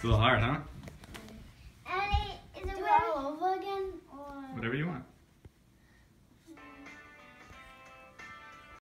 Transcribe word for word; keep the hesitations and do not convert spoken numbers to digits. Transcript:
It's a little hard, huh? Ellie, is it Do it all over again? Or... Whatever you want.